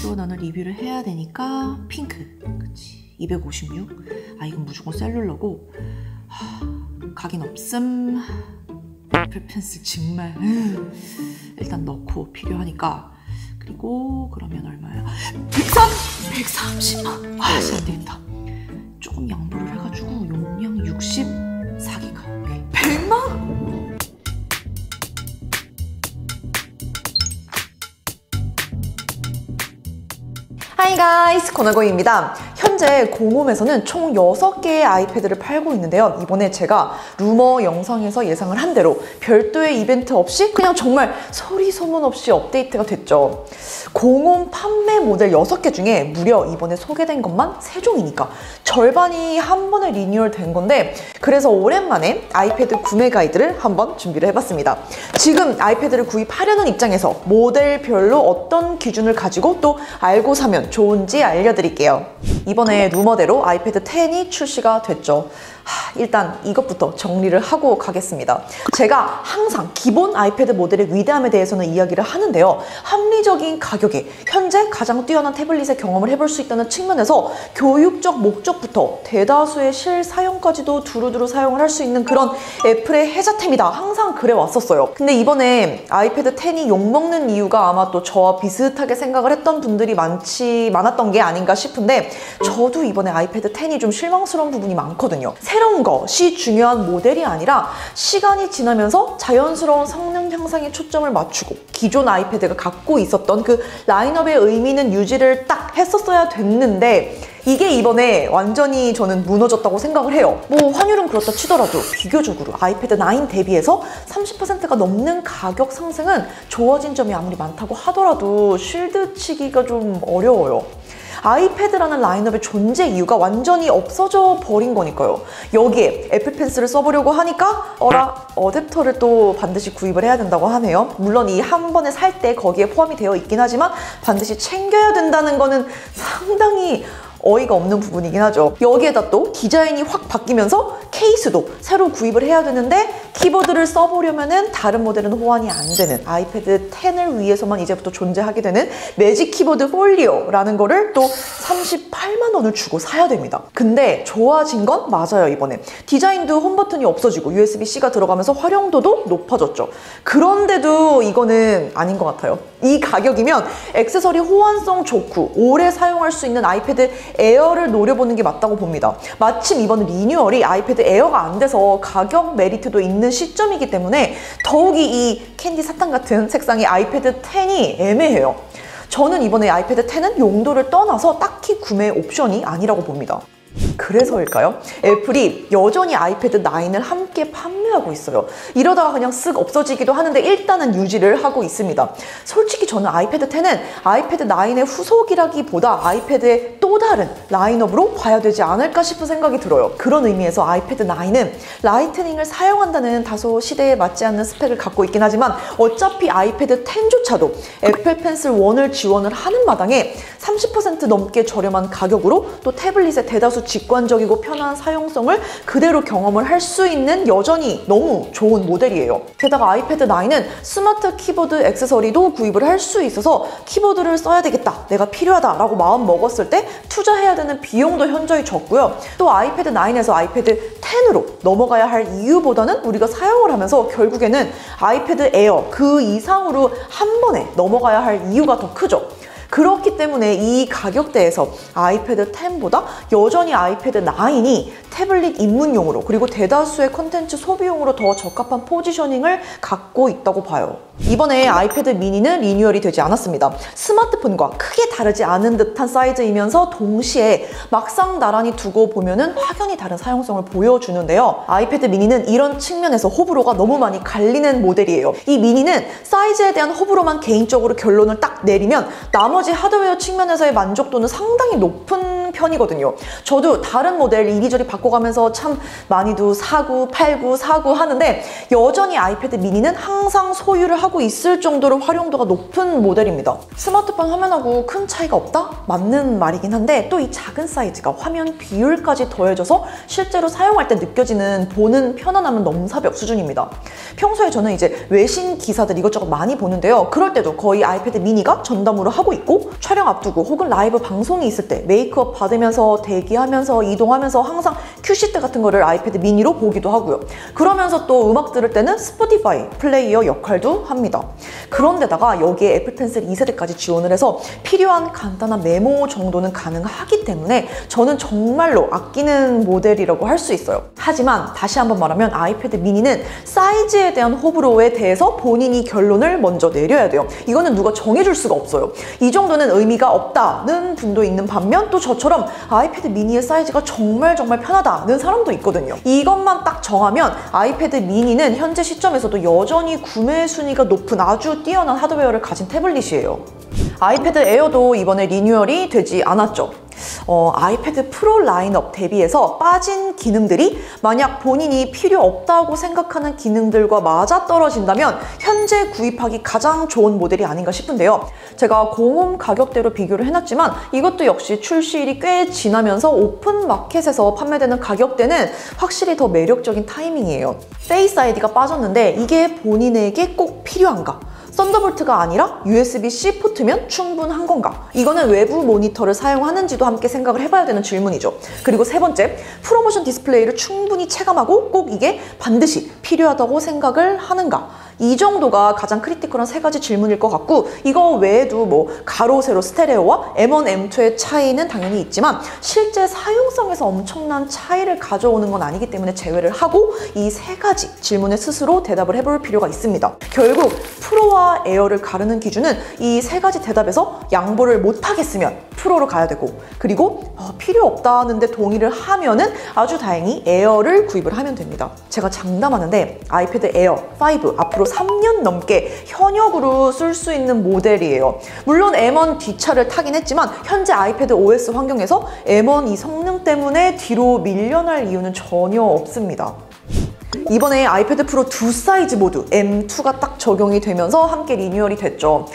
또 나는 리뷰를 해야 되니까 핑크. 그치. 256. 아, 이건 무조건 셀룰러고. 각인 없음. 애플 펜슬 정말. 일단 넣고 필요하니까. 그리고 그러면 얼마야? 130만. 아, 안 되겠다. 조금 양보를 해가지고 용량 64기가. 100만? 하이 가이스, 코나고입니다. 현재 공홈에서는 총 6개의 아이패드를 팔고 있는데요. 이번에 제가 루머 영상에서 예상을 한 대로 별도의 이벤트 없이 그냥 정말 소리 소문 없이 업데이트가 됐죠. 공홈 판매 모델 6개 중에 무려 이번에 소개된 것만 3종이니까 절반이 한 번에 리뉴얼 된 건데, 그래서 오랜만에 아이패드 구매 가이드를 한번 준비를 해봤습니다. 지금 아이패드를 구입하려는 입장에서 모델별로 어떤 기준을 가지고 또 알고 사면 좋은지 알려드릴게요. 이번에 루머대로 아이패드 10이 출시가 됐죠. 일단 이것부터 정리를 하고 가겠습니다. 제가 항상 기본 아이패드 모델의 위대함에 대해서는 이야기를 하는데요. 합리적인 가격에 현재 가장 뛰어난 태블릿의 경험을 해볼 수 있다는 측면에서 교육적 목적부터 대다수의 실사용까지도 두루두루 사용을 할 수 있는 그런 애플의 해자템이다. 항상 그래 왔었어요. 근데 이번에 아이패드 10이 욕먹는 이유가 아마 또 저와 비슷하게 생각을 했던 분들이 많았던 게 아닌가 싶은데, 저도 이번에 아이패드 10이 좀 실망스러운 부분이 많거든요. 새로운 것이 중요한 모델이 아니라 시간이 지나면서 자연스러운 성능 향상에 초점을 맞추고 기존 아이패드가 갖고 있었던 그 라인업의 의미는 유지를 딱 했었어야 됐는데, 이게 이번에 완전히 저는 무너졌다고 생각을 해요. 뭐 환율은 그렇다 치더라도 비교적으로 아이패드 9 대비해서 30%가 넘는 가격 상승은 좋아진 점이 아무리 많다고 하더라도 쉴드 치기가 좀 어려워요. 아이패드라는 라인업의 존재 이유가 완전히 없어져 버린 거니까요. 여기에 애플 펜슬을 써보려고 하니까 어댑터를 또 반드시 구입을 해야 된다고 하네요. 물론 이 한 번에 살 때 거기에 포함이 되어 있긴 하지만 반드시 챙겨야 된다는 거는 상당히 어이가 없는 부분이긴 하죠. 여기에다 또 디자인이 확 바뀌면서 케이스도 새로 구입을 해야 되는데, 키보드를 써보려면은 다른 모델은 호환이 안 되는 아이패드 10을 위해서만 이제부터 존재하게 되는 매직 키보드 폴리오라는 거를 또 38만 원을 주고 사야 됩니다. 근데 좋아진 건 맞아요. 이번에 디자인도 홈 버튼이 없어지고 USB-C가 들어가면서 활용도도 높아졌죠. 그런데도 이거는 아닌 것 같아요. 이 가격이면 액세서리 호환성 좋고 오래 사용할 수 있는 아이패드 에어를 노려보는 게 맞다고 봅니다. 마침 이번 리뉴얼이 아이패드 에어가 안 돼서 가격 메리트도 있는 시점이기 때문에 더욱이 이 캔디 사탕 같은 색상의 아이패드 10이 애매해요. 저는 이번에 아이패드 10은 용도를 떠나서 딱히 구매 옵션이 아니라고 봅니다. 그래서일까요? 애플이 여전히 아이패드 9을 함께 판매하고 있어요. 이러다가 그냥 쓱 없어지기도 하는데 일단은 유지를 하고 있습니다. 솔직히 저는 아이패드 10은 아이패드 9의 후속이라기보다 아이패드의 또 다른 라인업으로 봐야 되지 않을까 싶은 생각이 들어요. 그런 의미에서 아이패드 9은 라이트닝을 사용한다는 다소 시대에 맞지 않는 스펙을 갖고 있긴 하지만, 어차피 아이패드 10조차도 애플 펜슬 1을 지원을 하는 마당에 30% 넘게 저렴한 가격으로 또 태블릿의 대다수 직관적이고 편한 사용성을 그대로 경험을 할 수 있는 여전히 너무 좋은 모델이에요. 게다가 아이패드 9은 스마트 키보드 액세서리도 구입을 할 수 있어서 키보드를 써야 되겠다, 내가 필요하다 라고 마음 먹었을 때 투자해야 되는 비용도 현저히 적고요. 또 아이패드 9에서 아이패드 10으로 넘어가야 할 이유보다는 우리가 사용을 하면서 결국에는 아이패드 에어 그 이상으로 한 번에 넘어가야 할 이유가 더 크죠. 그렇기 때문에 이 가격대에서 아이패드 10보다 여전히 아이패드 9이 태블릿 입문용으로 그리고 대다수의 컨텐츠 소비용으로 더 적합한 포지셔닝을 갖고 있다고 봐요. 이번에 아이패드 미니는 리뉴얼이 되지 않았습니다. 스마트폰과 크게 다르지 않은 듯한 사이즈이면서 동시에 막상 나란히 두고 보면은 확연히 다른 사용성을 보여주는데요. 아이패드 미니는 이런 측면에서 호불호가 너무 많이 갈리는 모델이에요. 이 미니는 사이즈에 대한 호불호만 개인적으로 결론을 딱 내리면 나머지 하드웨어 측면에서의 만족도는 상당히 높은 편이거든요. 저도 다른 모델 이리저리 바꿔가면서 참 많이도 사고 팔고 사고 하는데 여전히 아이패드 미니는 항상 소유를 하고 있을 정도로 활용도가 높은 모델입니다. 스마트폰 화면하고 큰 차이가 없다? 맞는 말이긴 한데 또 이 작은 사이즈가 화면 비율까지 더해져서 실제로 사용할 때 느껴지는 보는 편안함은 넘사벽 수준입니다. 평소에 저는 이제 외신 기사들 이것저것 많이 보는데요. 그럴 때도 거의 아이패드 미니가 전담으로 하고 있고 촬영 앞두고 혹은 라이브 방송이 있을 때 메이크업 받으면서 대기하면서 이동하면서 항상 큐시트 같은 거를 아이패드 미니로 보기도 하고요. 그러면서 또 음악 들을 때는 스포티파이 플레이어 역할도 합니다. 그런데다가 여기에 애플 펜슬 2세대까지 지원을 해서 필요한 간단한 메모 정도는 가능하기 때문에 저는 정말로 아끼는 모델이라고 할 수 있어요. 하지만 다시 한번 말하면 아이패드 미니는 사이즈에 대한 호불호에 대해서 본인이 결론을 먼저 내려야 돼요. 이거는 누가 정해줄 수가 없어요. 이 정도는 의미가 없다는 분도 있는 반면 또 저처럼 아이패드 미니의 사이즈가 정말 편하다는 사람도 있거든요. 이것만 딱 정하면 아이패드 미니는 현재 시점에서도 여전히 구매 순위가 높은 아주 뛰어난 하드웨어를 가진 태블릿이에요. 아이패드 에어도 이번에 리뉴얼이 되지 않았죠. 아이패드 프로 라인업 대비해서 빠진 기능들이 만약 본인이 필요 없다고 생각하는 기능들과 맞아떨어진다면 현재 구입하기 가장 좋은 모델이 아닌가 싶은데요. 제가 공홈 가격대로 비교를 해놨지만 이것도 역시 출시일이 꽤 지나면서 오픈 마켓에서 판매되는 가격대는 확실히 더 매력적인 타이밍이에요. 페이스 아이디가 빠졌는데 이게 본인에게 꼭 필요한가? 썬더볼트가 아니라 USB-C 포트면 충분한 건가? 이거는 외부 모니터를 사용하는지도 함께 생각을 해봐야 되는 질문이죠. 그리고 세 번째, 프로모션 디스플레이를 충분히 체감하고 꼭 이게 반드시 필요하다고 생각을 하는가? 이 정도가 가장 크리티컬한 세 가지 질문일 것 같고 이거 외에도 뭐 가로, 세로, 스테레오와 M1, M2의 차이는 당연히 있지만 실제 사용성에서 엄청난 차이를 가져오는 건 아니기 때문에 제외를 하고 이 세 가지 질문에 스스로 대답을 해볼 필요가 있습니다. 결국 프로와 에어를 가르는 기준은 이 세 가지 대답에서 양보를 못하겠으면 프로로 가야 되고 그리고 필요 없다는데 동의를 하면은 아주 다행히 에어를 구입을 하면 됩니다. 제가 장담하는데 아이패드 에어 5 앞으로 3년 넘게 현역으로 쓸 수 있는 모델이에요. 물론 M1 뒷차를 타긴 했지만 현재 아이패드 OS 환경에서 M1 이 성능 때문에 뒤로 밀려날 이유는 전혀 없습니다. 이번에 아이패드 프로 두 사이즈 모두 M2가 딱 적용이 되면서 함께 리뉴얼이 됐죠.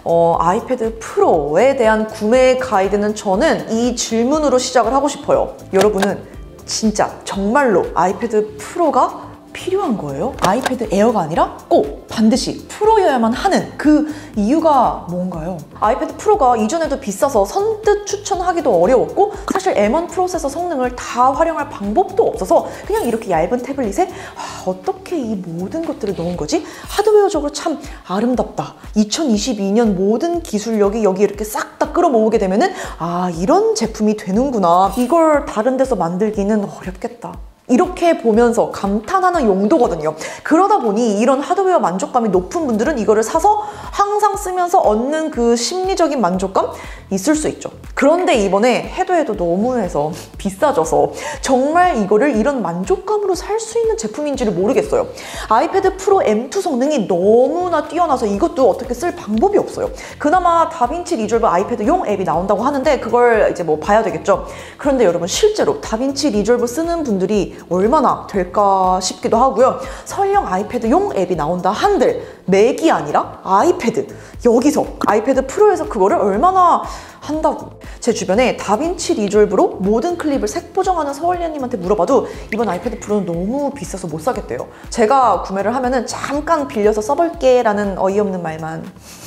아이패드 프로에 대한 구매 가이드는 저는 이 질문으로 시작을 하고 싶어요. 여러분은 진짜 정말로 아이패드 프로가 필요한 거예요? 아이패드 에어가 아니라 꼭 반드시 프로여야만 하는 그 이유가 뭔가요? 아이패드 프로가 이전에도 비싸서 선뜻 추천하기도 어려웠고 사실 M1 프로세서 성능을 다 활용할 방법도 없어서 그냥 이렇게 얇은 태블릿에 어떻게 이 모든 것들을 넣은 거지? 하드웨어적으로 참 아름답다. 2022년 모든 기술력이 여기 이렇게 싹 다 끌어모으게 되면은 이런 제품이 되는구나. 이걸 다른 데서 만들기는 어렵겠다. 이렇게 보면서 감탄하는 용도거든요. 그러다 보니 이런 하드웨어 만족감이 높은 분들은 이거를 사서 항상 쓰면서 얻는 그 심리적인 만족감 있을 수 있죠. 그런데 이번에 해도 너무해서 비싸져서 정말 이거를 이런 만족감으로 살 수 있는 제품인지를 모르겠어요. 아이패드 프로 M2 성능이 너무나 뛰어나서 이것도 어떻게 쓸 방법이 없어요. 그나마 다빈치 리졸브 아이패드용 앱이 나온다고 하는데 그걸 이제 뭐 봐야 되겠죠. 그런데 여러분 실제로 다빈치 리졸브 쓰는 분들이 얼마나 될까 싶기도 하고요. 설령 아이패드용 앱이 나온다 한들 맥이 아니라 아이패드, 여기서 아이패드 프로에서 그거를 얼마나 한다고. 제 주변에 다빈치 리졸브로 모든 클립을 색보정하는 서울리아님한테 물어봐도 이번 아이패드 프로는 너무 비싸서 못 사겠대요. 제가 구매를 하면은 잠깐 빌려서 써볼게 라는 어이없는 말만.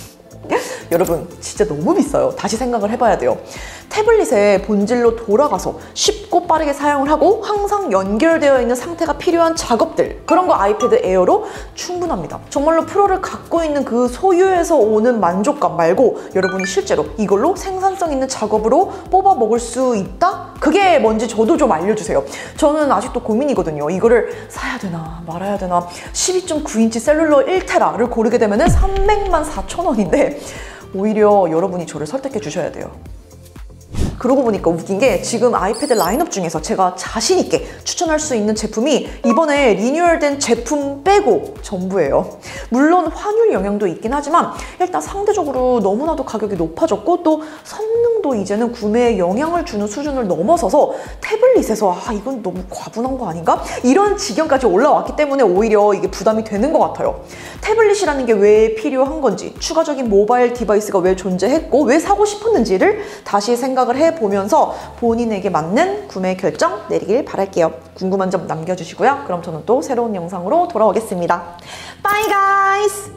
여러분 진짜 너무 비싸요. 다시 생각을 해봐야 돼요. 태블릿의 본질로 돌아가서 쉽고 빠르게 사용을 하고 항상 연결되어 있는 상태가 필요한 작업들, 그런 거 아이패드 에어로 충분합니다. 정말로 프로를 갖고 있는 그 소유에서 오는 만족감 말고 여러분이 실제로 이걸로 생산성 있는 작업으로 뽑아 먹을 수 있다? 그게 뭔지 저도 좀 알려주세요. 저는 아직도 고민이거든요. 이거를 사야 되나 말아야 되나. 12.9인치 셀룰러 1테라를 고르게 되면은 300만 4천 원인데 오히려 여러분이 저를 설득해 주셔야 돼요. 그러고 보니까 웃긴 게 지금 아이패드 라인업 중에서 제가 자신 있게 추천할 수 있는 제품이 이번에 리뉴얼된 제품 빼고 전부예요. 물론 환율 영향도 있긴 하지만 일단 상대적으로 너무나도 가격이 높아졌고 또 성능도 이제는 구매에 영향을 주는 수준을 넘어서서 태블릿에서 이건 너무 과분한 거 아닌가? 이런 지경까지 올라왔기 때문에 오히려 이게 부담이 되는 것 같아요. 태블릿이라는 게 왜 필요한 건지, 추가적인 모바일 디바이스가 왜 존재했고 왜 사고 싶었는지를 다시 생각을 해보면서 본인에게 맞는 구매 결정 내리길 바랄게요. 궁금한 점 남겨주시고요. 그럼 저는 또 새로운 영상으로 돌아오겠습니다. Bye guys!